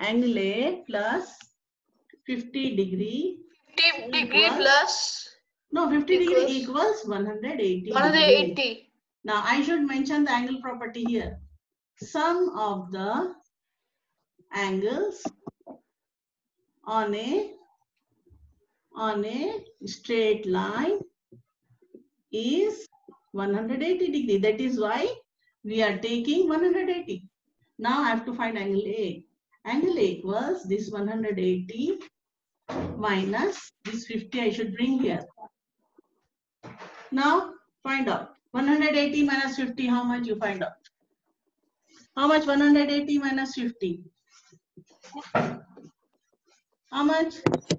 angle A plus 50 degree 50 degree equals, plus no, 50 degree equals equals 180 degree. 180. Now I should mention the angle property here. Sum of the angles on a straight line is 180 degree. That is why we are taking 180. Now I have to find angle A. Angle A equals this 180 minus this 50 I should bring here. Now find out. 180 minus 50, how much you find out? How much 180 minus 50? How much?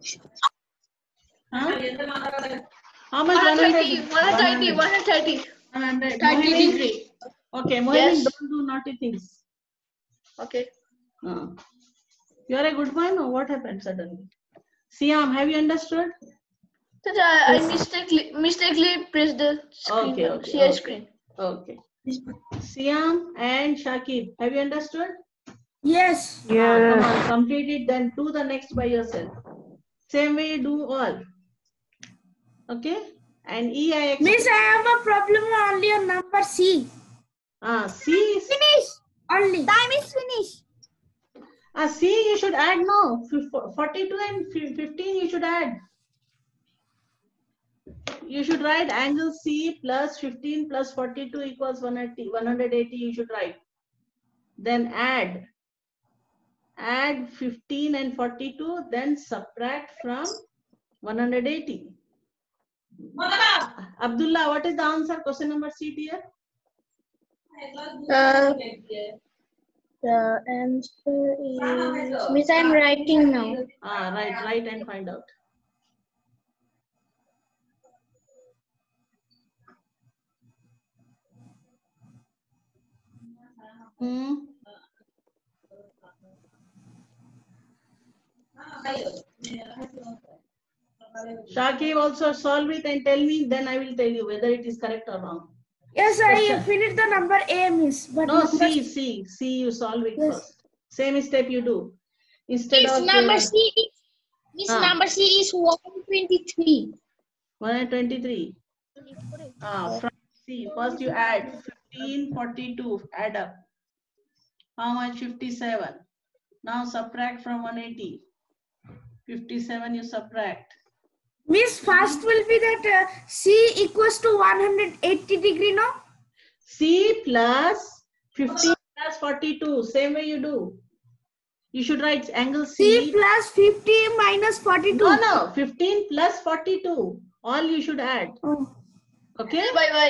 Huh? How much? 130. 130. 100. 30 degree. Okay, Mohimin, Yes. don't do naughty things. Okay. You are a good boy, no? What happened suddenly? Siam, have you understood? So I mistakenly pressed the screen. Share screen. Okay. Siam and Shakib, have you understood? Yes. Come on, complete it, then do the next by yourself. Same way, do all. Okay? And E, I expect. Miss, I have a problem only on number C. C is. Finish. Only. Time is finished. C you should add now. 42 and 15 you should add. You should write angle C plus 15 plus 42 equals 180 you should write. Then add 15 and 42, then subtract from 180. Abdullah, what is the answer? Question number C, dear. The answer is, Miss, I'm writing now. Write and find out. Shakib, also solve it and tell me, then I will tell you whether it is correct or wrong. Yes, I finished the number A, Miss. But no, C, you solve it first. Same step you do. Instead of number C. Miss, number C is 123. 123. From C, first you add 15, 42, add up. How much? 57. Now subtract from 180. 57 you subtract. Miss, first will be that C equals to 180 degree, no? C plus 15 plus 42. Same way you do. You should write angle C. C plus 50 minus 42. No. 15 plus 42. All you should add. Okay?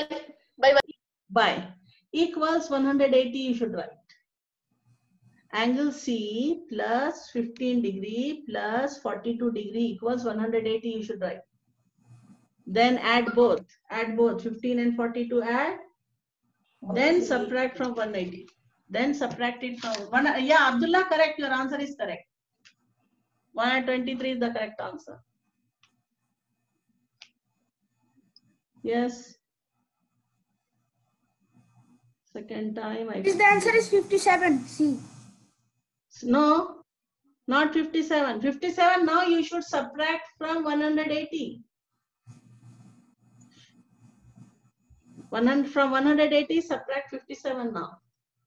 Bye. Equals 180 you should write. Angle C plus 15 degree plus 42 degree equals 180 you should write. Then add both. Add both. 15 and 42 add. Then subtract from 180. Then subtract it from 1. Yeah, Abdullah, correct. Your answer is correct. 123 is the correct answer. Yes. Second time. The answer is 57. C. No, not 57. 57 now you should subtract from 180. From 180 subtract 57 now.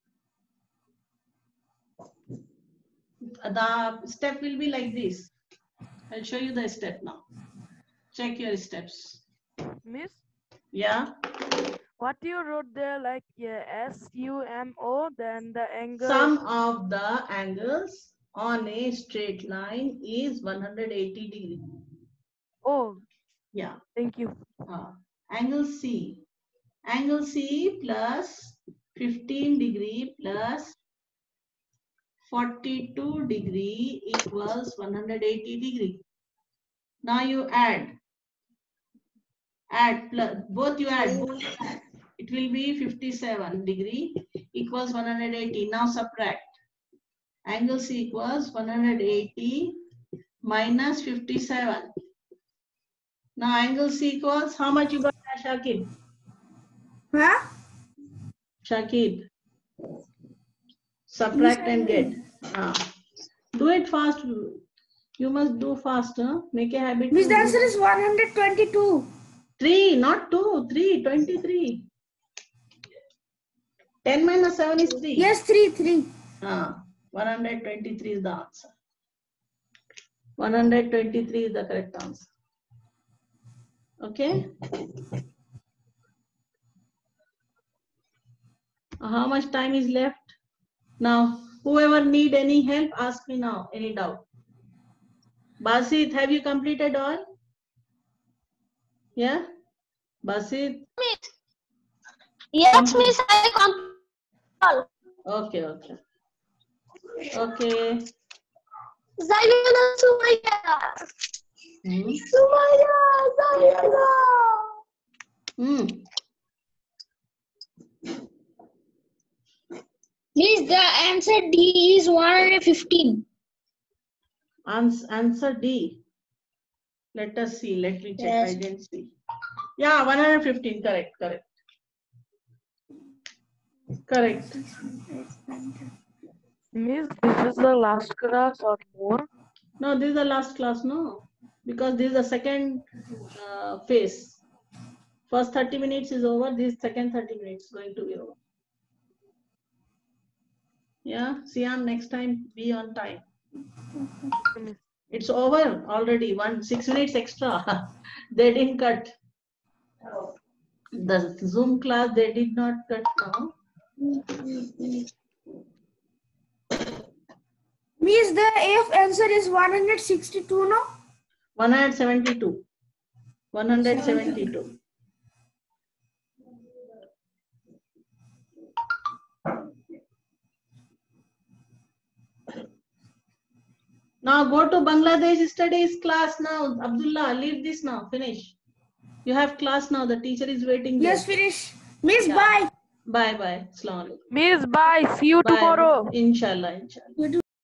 The step will be like this. I'll show you the step now. Check your steps. Miss? Yeah. What you wrote there, like SUMO, then the angle. Sum of the angles on a straight line is 180 degree. Oh. Yeah. Thank you. Angle C. Angle C plus 15 degree plus 42 degree equals 180 degree. Now you add plus, both you add. It will be 57 degree equals 180. Now subtract. Angle C equals 180 minus 57. Now angle C equals, how much you got, Shakib? Huh? Shakib. Subtract and get. Do it fast. You must do fast. Huh? Make a habit. Miss, to the do answer is 122. 3, not 2. 3, 23. 10 minus 7 is 3. Yes, 3. 123 is the answer. 123 is the correct answer. Okay. How much time is left? Now, whoever need any help, ask me now. Any doubt? Basit, have you completed all? Yeah? Basit? Yes, Miss, I complete all. Okay. Okay. Zayana Sumaya. Sumaya, Zayana. Miss, the answer D is 115. Answer D. Let us see. Let me check. Yes. I didn't see. Yeah, 115. Correct. Miss, this is the last class or more? No, this is the last class, no? Because this is the second phase. First 30 minutes is over. This second 30 minutes going to be over. Yeah, Sian, next time be on time. It's over already. 6 minutes extra. They didn't cut. The Zoom class, they did not cut now. Miss, the AF answer is 162, no? 172. 172. Now go to Bangladesh studies class now. Abdullah, leave this now. Finish. You have class now. The teacher is waiting there. Yes, finish. Miss, Yeah. bye. Bye. Assalamu alaikum. Miss, bye. See you Bye. tomorrow. Inshallah. You do